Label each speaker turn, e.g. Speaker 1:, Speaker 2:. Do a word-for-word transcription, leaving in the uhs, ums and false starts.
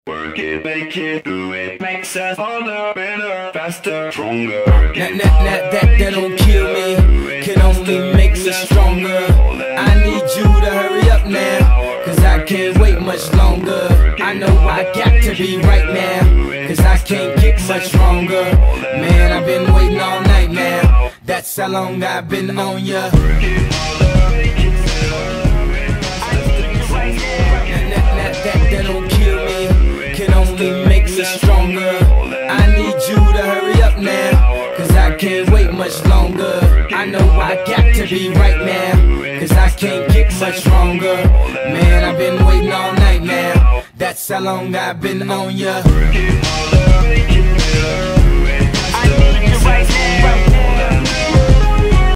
Speaker 1: Work it, make it, do it, makes us harder, better, faster, stronger.
Speaker 2: That, that, that, that, that don't kill me, can only make me stronger. I need you to hurry up now, cause I can't wait much longer. I know I got to be right now, cause I can't get much stronger. Man, I've been waiting all night now, that's how long I've been on ya. That don't kill me, can only make me stronger. I need you to hurry up now, cause I can't wait much longer. I know I got to be right now, cause I can't get much stronger. Man, I've been waiting all night now, that's how long I've been on ya. I need you right now.